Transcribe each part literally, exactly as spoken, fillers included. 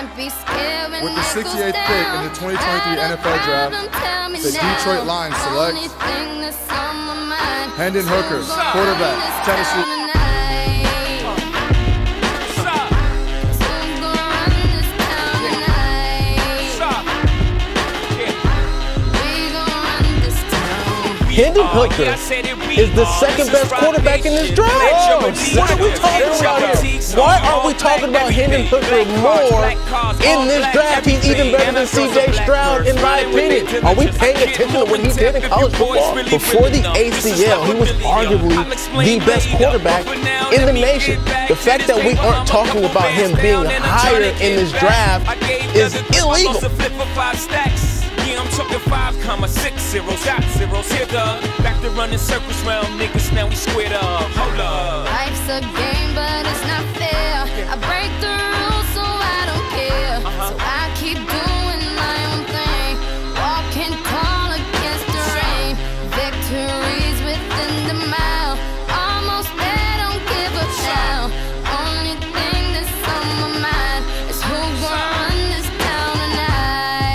With the sixty-eighth pick in the twenty twenty-three N F L Draft, the Detroit Lions select Hendon Hooker, quarterback, Tennessee. Hendon Hooker is the second best quarterback in this draft. What are we talking about here? Why aren't we talking about Hendon Hooker more in this draft? He's even better than C J Stroud, in my opinion. Are we paying attention to what he did in college football? Before the A C L, he was arguably the best quarterback in the nation. The fact that we aren't talking about him being higher in this draft is illegal. Yeah, I'm talking five comma six zeros, got zeros here, dog. Back to running circles round niggas, now we squared up. Hold up. Life's a game, but it's not fair. I break the rules, so I don't care. Uh-huh. So I keep doing my own thing, walking tall against the rain. Victories within the mile, almost there, don't give a damn. Only thing that's on my mind is who gonna run this town tonight.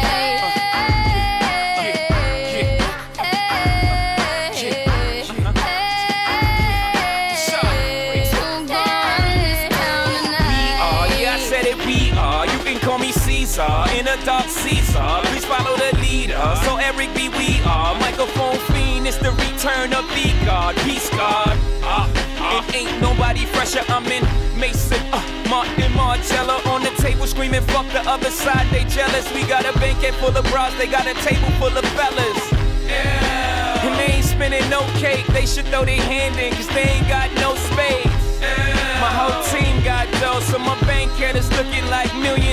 In a dark Caesar, please follow the leader. So Eric B, we are microphone fiend. It's the return of the God, peace God. Uh, uh, it ain't nobody fresher. I'm in Mason, uh, Martin Margiela on the table screaming, fuck the other side. They jealous. We got a banquet full of bras. They got a table full of fellas. Yeah. And they ain't spinning no cake. They should throw their hand in, cause they ain't got no space. Yeah. My whole team got dough, so my bank account is looking like millions.